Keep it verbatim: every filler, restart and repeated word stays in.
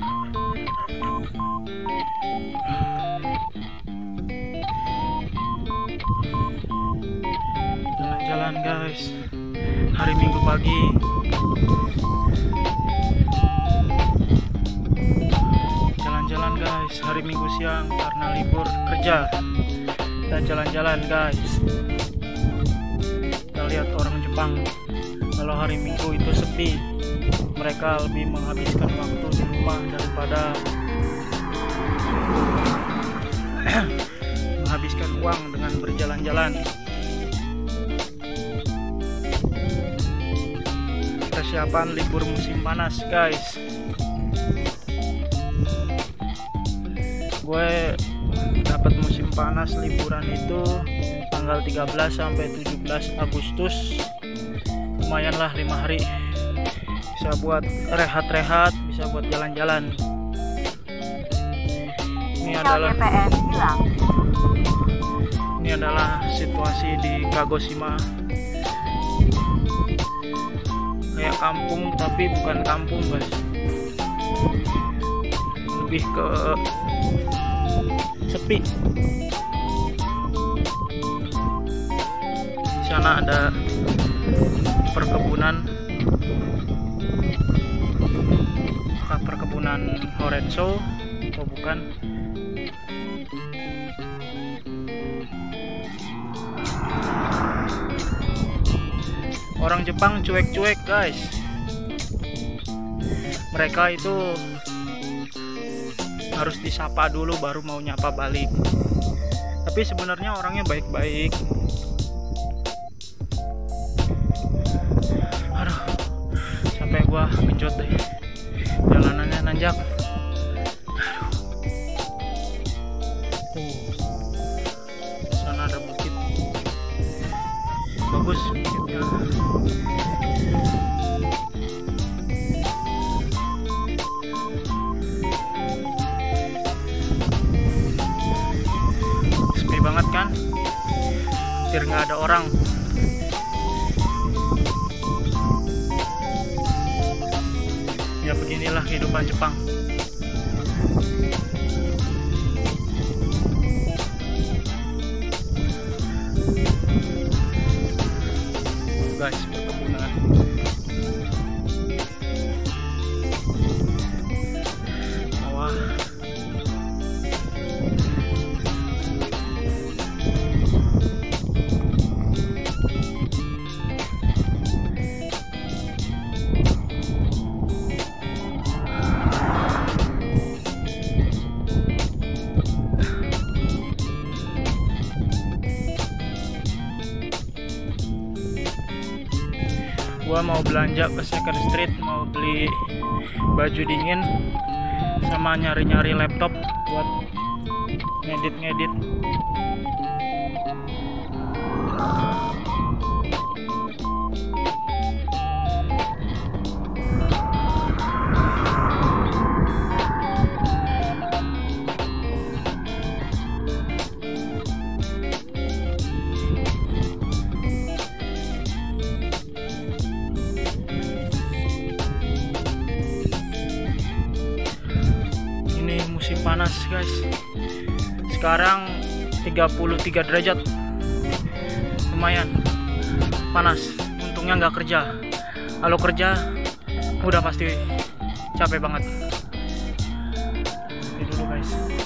Jalan-jalan guys, hari Minggu pagi. Jalan-jalan guys, hari Minggu siang karena libur kerja. Kita jalan-jalan guys. Kita lihat orang Jepang, kalau hari Minggu itu sepi. Mereka lebih menghabiskan waktu di rumah daripada menghabiskan uang dengan berjalan-jalan. Persiapan libur musim panas guys. Gue dapat musim panas liburan itu tanggal tiga belas sampai tujuh belas Agustus. Lumayan lah, lima hari. Bisa buat rehat-rehat, bisa buat jalan-jalan. Ini adalah Ini adalah situasi di Kagoshima. Kayak kampung tapi bukan kampung guys. Lebih ke sepi. Di sana ada perkebunan. Perkebunan Horenso atau bukan? Orang Jepang cuek-cuek guys. Mereka itu harus disapa dulu baru mau nyapa balik. Tapi sebenarnya orangnya baik-baik. Aduh, sampai gua genjot deh. Jalanannya nanjak. Aduh. Uh, di sana ada bukit. Bagus bukitnya. Sepi banget kan? Hampir nggak ada orang. Ya beginilah kehidupan Jepang. Guys, perkebunan. Wah. Gua mau belanja ke Second Street, mau beli baju dingin sama nyari-nyari laptop buat ngedit-ngedit. Musim panas guys. Sekarang tiga puluh tiga derajat. Lumayan panas. Untungnya nggak kerja. Kalau kerja udah pasti capek banget. Ini dulu guys.